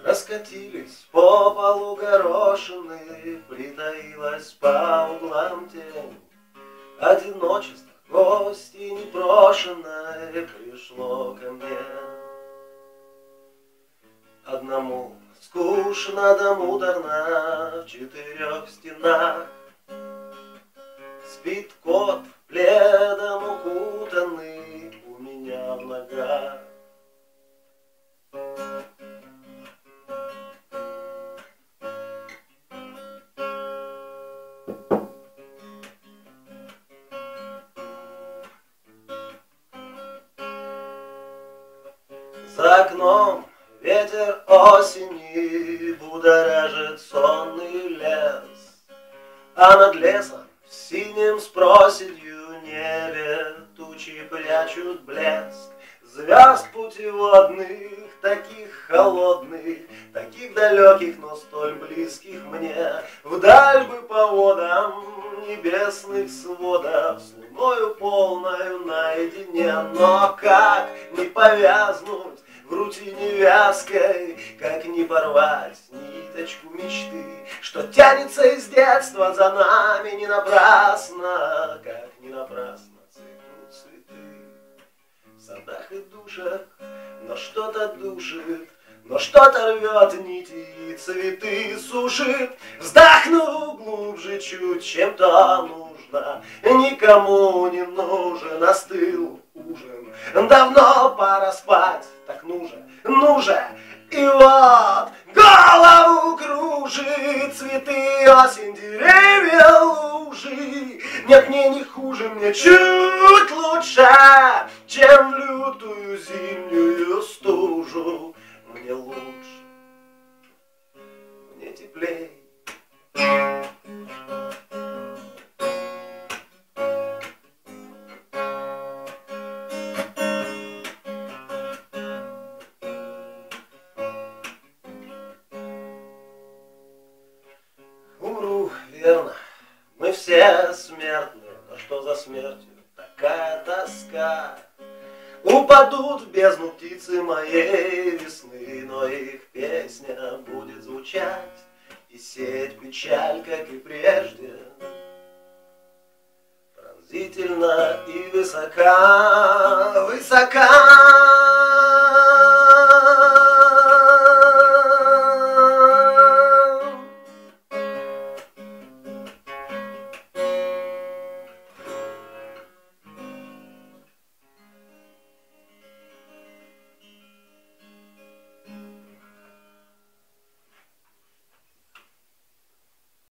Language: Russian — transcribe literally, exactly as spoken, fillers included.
Раскатились по полу горошины, притаилась по углам тень. Одиночество, гости непрошенное, пришло ко мне. Одному скучно да муторно в четырех стенах. Спит кот, пледом укутанный у меня в ногах. За окном ветер осени будоражит сонный лес, а над лесом в синем с проседью небе тучи прячут блеск звезд путеводных, таких холодных, таких далеких, но столь близких мне. Вдаль бы по водам небесных сводов с луною полною наедине. Но как не повязнуть в рутине вязкой, как не порвать ниточку мечты, что тянется из детства за нами не напрасно, как не напрасно цветут цветы в садах и душах, но что-то душит, но что-то рвет нити и цветы сушит. Вздохну глубже чуть, чем то нужно, никому не нужен, остыл ужин. Давно пора спать, так ну же, ну же. И вот голову кружит, цветы, осень, деревья, лужи. Нет, мне не хуже, мне чуть лучше, чем в лютую зимнюю стужу. Мне лучше, мне теплей. Умру, верно, мы все смертны, но что за смертью такая тоска? Упадут в бездну птицы моей весны, но их песня будет звучать и сеять печаль, как и прежде. Пронзительно и высока, высока